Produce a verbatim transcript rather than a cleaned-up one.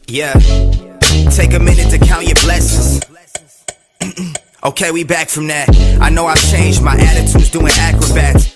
Yeah, take a minute to count your blessings. Okay, we back from that. I know I've changed, my attitude's doing acrobats.